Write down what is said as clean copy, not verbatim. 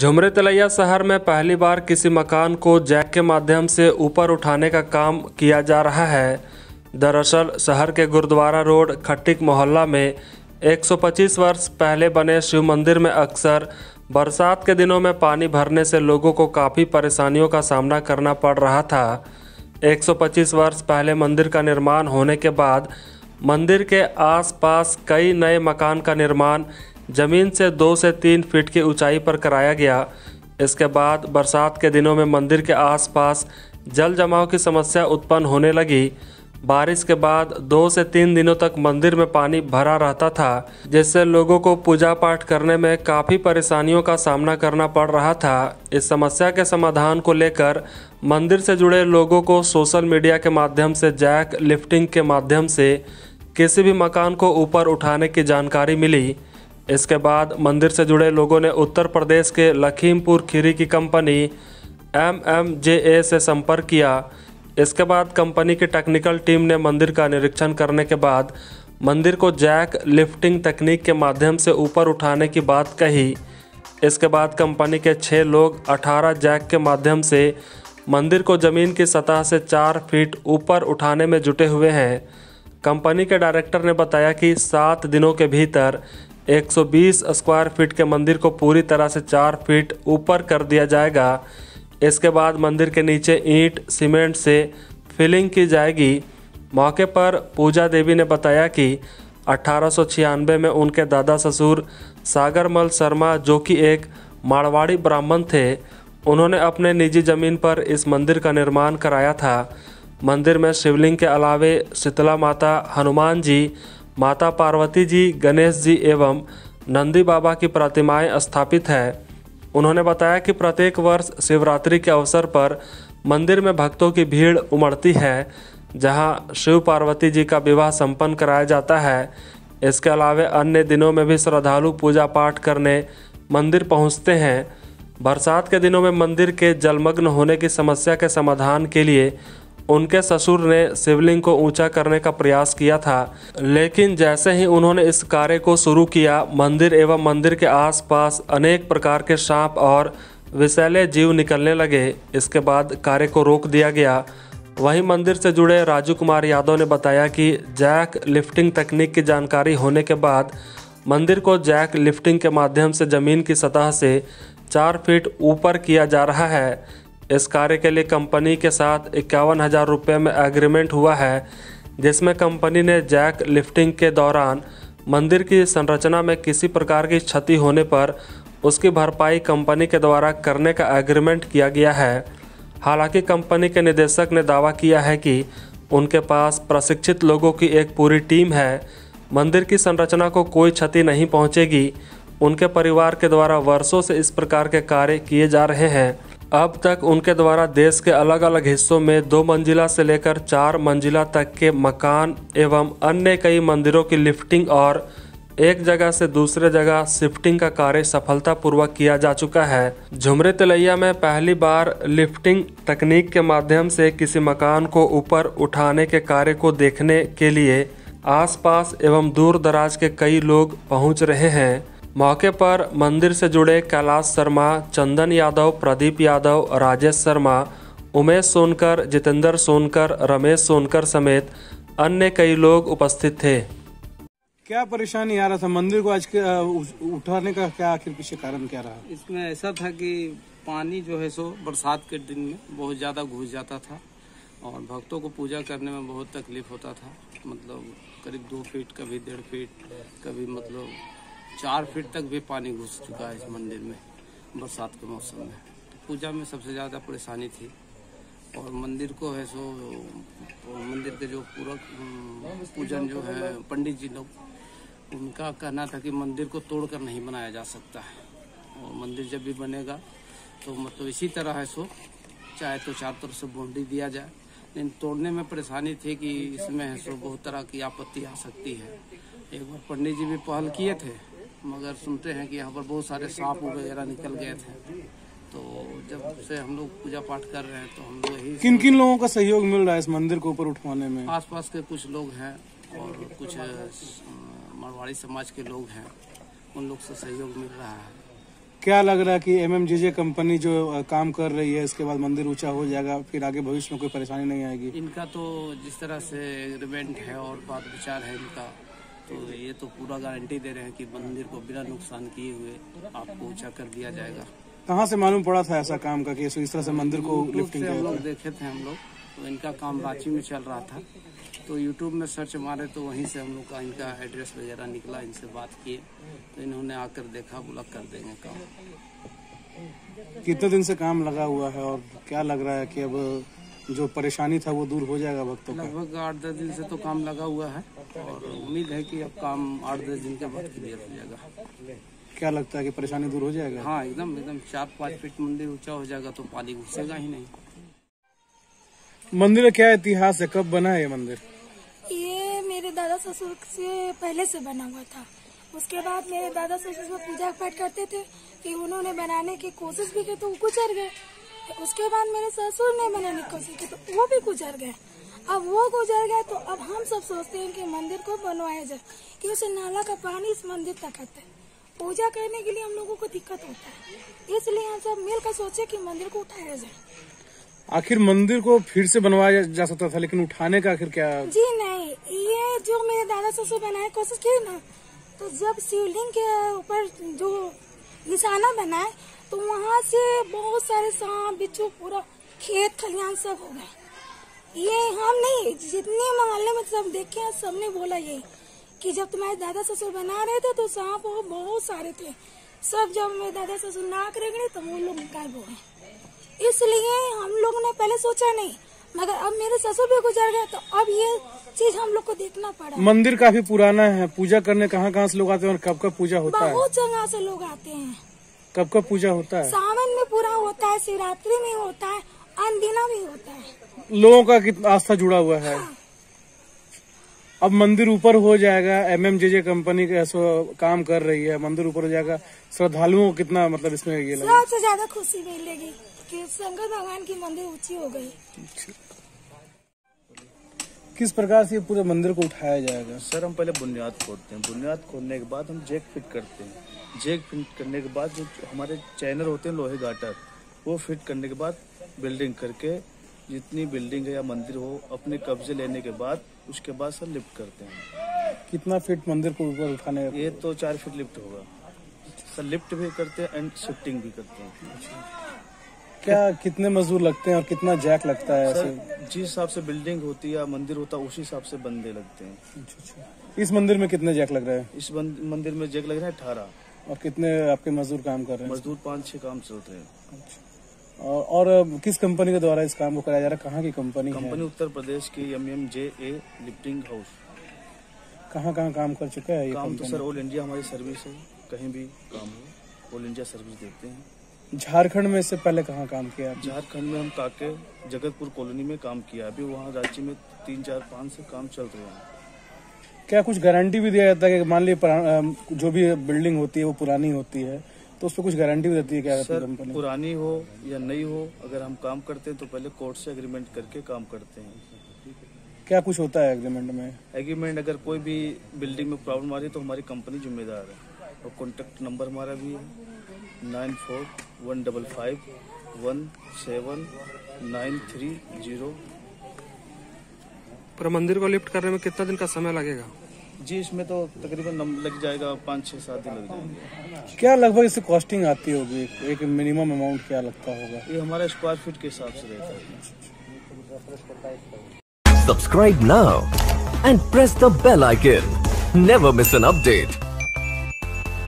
झुमरी तिलैया शहर में पहली बार किसी मकान को जैक के माध्यम से ऊपर उठाने का काम किया जा रहा है। दरअसल शहर के गुरुद्वारा रोड खट्टिक मोहल्ला में 125 वर्ष पहले बने शिव मंदिर में अक्सर बरसात के दिनों में पानी भरने से लोगों को काफ़ी परेशानियों का सामना करना पड़ रहा था। 125 वर्ष पहले मंदिर का निर्माण होने के बाद मंदिर के आसपास कई नए मकान का निर्माण जमीन से 2 से 3 फीट की ऊंचाई पर कराया गया। इसके बाद बरसात के दिनों में मंदिर के आसपास जल जमाव की समस्या उत्पन्न होने लगी। बारिश के बाद 2 से 3 दिनों तक मंदिर में पानी भरा रहता था, जिससे लोगों को पूजा पाठ करने में काफ़ी परेशानियों का सामना करना पड़ रहा था। इस समस्या के समाधान को लेकर मंदिर से जुड़े लोगों को सोशल मीडिया के माध्यम से जैक लिफ्टिंग के माध्यम से किसी भी मकान को ऊपर उठाने की जानकारी मिली। इसके बाद मंदिर से जुड़े लोगों ने उत्तर प्रदेश के लखीमपुर खीरी की कंपनी MMJA से संपर्क किया। इसके बाद कंपनी की टेक्निकल टीम ने मंदिर का निरीक्षण करने के बाद मंदिर को जैक लिफ्टिंग तकनीक के माध्यम से ऊपर उठाने की बात कही। इसके बाद कंपनी के 6 लोग 18 जैक के माध्यम से मंदिर को ज़मीन की सतह से 4 फीट ऊपर उठाने में जुटे हुए हैं। कंपनी के डायरेक्टर ने बताया कि 7 दिनों के भीतर 120 स्क्वायर फीट के मंदिर को पूरी तरह से 4 फीट ऊपर कर दिया जाएगा। इसके बाद मंदिर के नीचे ईंट सीमेंट से फिलिंग की जाएगी। मौके पर पूजा देवी ने बताया कि 1896 में उनके दादा ससुर सागरमल शर्मा, जो कि एक मारवाड़ी ब्राह्मण थे, उन्होंने अपने निजी ज़मीन पर इस मंदिर का निर्माण कराया था। मंदिर में शिवलिंग के अलावे शीतला माता, हनुमान जी, माता पार्वती जी, गणेश जी एवं नंदी बाबा की प्रतिमाएं स्थापित है। उन्होंने बताया कि प्रत्येक वर्ष शिवरात्रि के अवसर पर मंदिर में भक्तों की भीड़ उमड़ती है, जहां शिव पार्वती जी का विवाह संपन्न कराया जाता है। इसके अलावे अन्य दिनों में भी श्रद्धालु पूजा पाठ करने मंदिर पहुंचते हैं। बरसात के दिनों में मंदिर के जलमग्न होने की समस्या के समाधान के लिए उनके ससुर ने शिवलिंग को ऊंचा करने का प्रयास किया था, लेकिन जैसे ही उन्होंने इस कार्य को शुरू किया, मंदिर एवं मंदिर के आसपास अनेक प्रकार के सांप और विषैले जीव निकलने लगे। इसके बाद कार्य को रोक दिया गया। वहीं मंदिर से जुड़े राजू कुमार यादव ने बताया कि जैक लिफ्टिंग तकनीक की जानकारी होने के बाद मंदिर को जैक लिफ्टिंग के माध्यम से ज़मीन की सतह से 4 फीट ऊपर किया जा रहा है। इस कार्य के लिए कंपनी के साथ 51,000 रुपये में एग्रीमेंट हुआ है, जिसमें कंपनी ने जैक लिफ्टिंग के दौरान मंदिर की संरचना में किसी प्रकार की क्षति होने पर उसकी भरपाई कंपनी के द्वारा करने का एग्रीमेंट किया गया है। हालांकि कंपनी के निदेशक ने दावा किया है कि उनके पास प्रशिक्षित लोगों की एक पूरी टीम है। मंदिर की संरचना को कोई क्षति नहीं पहुंचेगी। उनके परिवार के द्वारा वर्षों से इस प्रकार के कार्य किए जा रहे हैं। अब तक उनके द्वारा देश के अलग अलग हिस्सों में 2 मंजिला से लेकर 4 मंजिला तक के मकान एवं अन्य कई मंदिरों की लिफ्टिंग और एक जगह से दूसरे जगह शिफ्टिंग का कार्य सफलतापूर्वक किया जा चुका है। झुमरी तिलैया में पहली बार लिफ्टिंग तकनीक के माध्यम से किसी मकान को ऊपर उठाने के कार्य को देखने के लिए आसपास एवं दूर दराज के कई लोग पहुंच रहे हैं। मौके पर मंदिर से जुड़े कैलाश शर्मा, चंदन यादव, प्रदीप यादव, राजेश शर्मा, उमेश सोनकर, जितेंद्र सोनकर, रमेश सोनकर समेत अन्य कई लोग उपस्थित थे। क्या परेशानी आ रहा था मंदिर को आज के उठाने का? क्या आखिर पीछे कारण क्या रहा? इसमें ऐसा था कि पानी जो है सो बरसात के दिन में बहुत ज़्यादा घुस जाता था और भक्तों को पूजा करने में बहुत तकलीफ होता था। मतलब करीब 2 फीट, कभी 1.5 फीट, कभी मतलब 4 फीट तक भी पानी घुस चुका है इस मंदिर में बरसात के मौसम में। तो पूजा में सबसे ज़्यादा परेशानी थी और मंदिर को है सो मंदिर के जो पूरा पूजन जो है पंडित जी लोग, उनका कहना था कि मंदिर को तोड़कर नहीं बनाया जा सकता है और मंदिर जब भी बनेगा तो मतलब इसी तरह है सो चाहे तो 4 तरफ से बाउंड्री दिया जाए। लेकिन तोड़ने में परेशानी थी कि इसमें है सो बहुत तरह की आपत्ति आ सकती है। एक बार पंडित जी भी पहल किए थे, मगर सुनते हैं कि यहाँ पर बहुत सारे सांप वगैरह निकल गए थे। तो जब से हम लोग पूजा पाठ कर रहे हैं तो हम लोग यही किन किन लोगों का सहयोग मिल रहा है इस मंदिर को ऊपर उठवाने में? आसपास के कुछ लोग हैं और कुछ मारवाड़ी समाज के लोग हैं, उन लोग से सहयोग मिल रहा है। क्या लग रहा है कि MMJJ कंपनी जो काम कर रही है इसके बाद मंदिर ऊंचा हो जाएगा, फिर आगे भविष्य में कोई परेशानी नहीं आएगी? इनका तो जिस तरह से एग्रीमेंट है और बात विचार है इनका, तो ये तो पूरा गारंटी दे रहे हैं कि मंदिर को बिना नुकसान किए हुए आपको ऊंचा कर दिया जाएगा। कहाँ से मालूम पड़ा था ऐसा काम का कि इस तरह से मंदिर को लिफ्टिंग हम लोग देखे थे तो इनका काम रांची में चल रहा था, तो यूट्यूब में सर्च मारे तो वहीं से हम लोग का इनका एड्रेस वगैरह निकला, इनसे बात किए तो इन्होंने आकर देखा, बोला कर देंगे काम। कितने दिन से काम लगा हुआ है और क्या लग रहा है कि अब जो परेशानी था वो दूर हो जाएगा भक्तों का? लगभग 8-10 दिन से तो काम लगा हुआ है और उम्मीद है कि अब काम 8-10 दिन के बाद क्लियर हो जाएगा। क्या लगता है कि परेशानी दूर हो जाएगा? हाँ, एकदम 4-5 फीट मंदिर ऊंचा हो जाएगा तो पानी घुसेगा ही नहीं। मंदिर का क्या इतिहास है, कब बना है ये मंदिर? ये मेरे दादा ससुर से पहले से बना हुआ था। उसके बाद मेरे दादा ससुर में पूजा पाठ करते थे, फिर उन्होंने बनाने की कोशिश भी की तो वो गुजर गए। उसके बाद मेरे ससुर ने बनाने की कोशिश की तो वो भी गुजर गए। अब वो गुजर गए तो अब हम सब सोचते हैं कि मंदिर को बनवाया जाए, कि उसे नाला का पानी इस मंदिर तक आता है। पूजा करने के लिए हम लोगों को दिक्कत होता है, इसलिए हम सब मिलकर सोचे कि मंदिर को उठाया जाए। आखिर मंदिर को फिर से बनवाया जा सकता था, लेकिन उठाने का आखिर क्या? जी नहीं, ये जो मेरे दादा ससुर बनाए कोशिश की ना, तो जब शिवलिंग के ऊपर जो निशाना बनाए तो वहाँ से बहुत सारे सांप बिच्छू पूरा खेत खलियान सब हो गए। ये हम नहीं, जितने मोहल्ले में सब देखे सबने बोला यही कि जब तुम्हारे दादा ससुर बना रहे थे तो सांप बहुत सारे थे। सब जब मेरे दादा ससुर नाक रगड़े तो वो लोग गायब हो गए। इसलिए हम लोग ने पहले सोचा नहीं, मगर अब मेरे ससुर भी गुजर गए तो अब ये चीज हम लोग को देखना पड़ा। मंदिर काफी पुराना है, पूजा करने कहाँ से लोग आते हैं और कब कब पूजा होता है? बहुत जगह से लोग आते हैं। कब कब पूजा होता है? सावन में पूरा होता है, शिवरात्रि में होता है, अनदिना भी होता है। लोगों का कितना आस्था जुड़ा हुआ है। हाँ। अब मंदिर ऊपर हो जाएगा, MMJJ कंपनी काम कर रही है, मंदिर ऊपर हो जाएगा, श्रद्धालुओं को कितना मतलब इसमें ये लगे? सबसे ज्यादा खुशी मिलेगी कि शंकर भगवान की मंदिर ऊंची हो गई। किस प्रकार से ये पूरे मंदिर को उठाया जाएगा? सर, हम पहले बुनियाद खोदते हैं, बुनियाद खोदने के बाद हम जैक फिट करते हैं, जैक फिट करने के बाद जो हमारे चैनल होते हैं लोहे गाटर, वो फिट करने के बाद बिल्डिंग करके जितनी बिल्डिंग है या मंदिर हो अपने कब्जे लेने के बाद उसके बाद सर लिफ्ट करते हैं। कितना फीट मंदिर को ऊपर उठाने? ये तो 4 फीट लिफ्ट होगा सर। लिफ्ट भी करते हैं एंड शिफ्टिंग भी करते हैं। क्या कितने मजदूर लगते हैं और कितना जैक लगता है? सर, जिस हिसाब से बिल्डिंग होती है या मंदिर होता है उसी हिसाब से बंदे लगते हैं। इस मंदिर में कितने जैक लग रहे हैं? इस मंदिर में जैक लग रहे हैं 18। और कितने आपके मजदूर काम कर रहे हैं? मजदूर 5-6 काम चल रहे हैं। और किस कंपनी के द्वारा इस काम को कराया जा रहा है? कहाँ की कंपनी है? कंपनी उत्तर प्रदेश की MMJA लिफ्टिंग हाउस। कहाँ काम कर चुका है ये काम? तो कंपनी? सर ऑल इंडिया हमारी सर्विस है, कहीं भी काम हो ऑल इंडिया सर्विस देते हैं। झारखंड में इससे पहले कहाँ काम किया? झारखंड में हम काके जगतपुर कॉलोनी में काम किया। अभी वहाँ रांची में 3-4-5 से काम चल रहे हैं। क्या कुछ गारंटी भी दिया जाता है कि मान लीजिए जो भी बिल्डिंग होती है वो पुरानी होती है तो उस पर कुछ गारंटी भी देती है क्या सर? कंपनी? पुरानी हो या नई हो, अगर हम काम करते हैं तो पहले कोर्ट से एग्रीमेंट करके काम करते हैं। क्या कुछ होता है एग्रीमेंट में? एग्रीमेंट अगर कोई भी बिल्डिंग में प्रॉब्लम आ रही है तो हमारी कंपनी जिम्मेदार है। और कॉन्टेक्ट नंबर हमारा भी है 9415517930। पूरा मंदिर को लिफ्ट करने में कितना दिन का समय लगेगा? जी, इसमें तो तकरीबन लग जाएगा 5-6-7 दिन लग जाएंगे। क्या लगभग इससे कॉस्टिंग आती होगी? एक मिनिमम अमाउंट क्या लगता होगा? ये हमारा स्क्वायर फीट के हिसाब से रहता है। Subscribe now and press the bell icon. Never miss an update.